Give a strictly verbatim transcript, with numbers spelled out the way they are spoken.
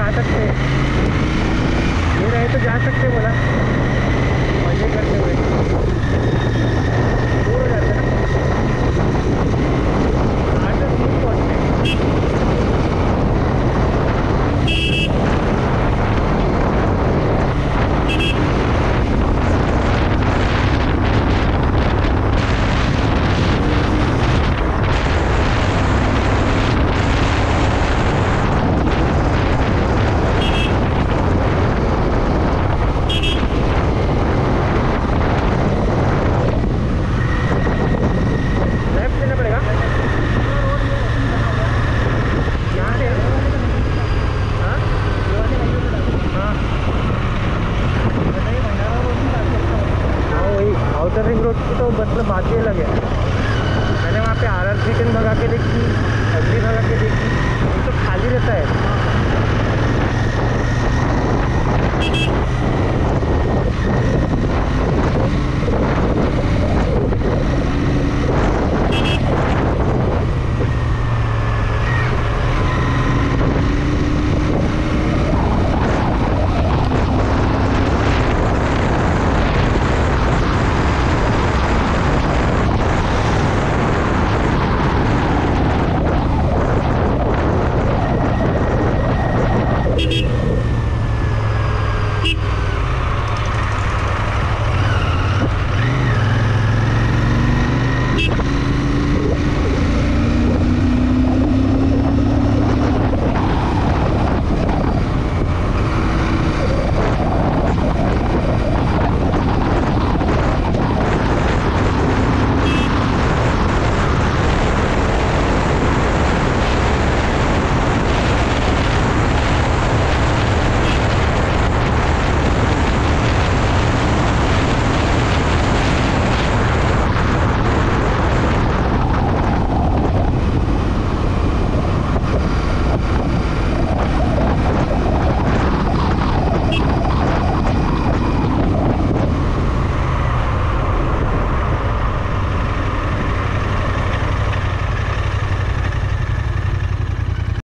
जा सकते, ये रहे तो जा सकते बोला, मजे करते हुए दूर हो जाते ना। आठ दस मिनट पहुँचते। आउटर रिंग रोड की तो मतलब बात ही अलग है। मैंने वहाँ पे आर आर थ्री टेन भगा के देखी, अगली भगा के देखी, तो खाली रहता है। Beep.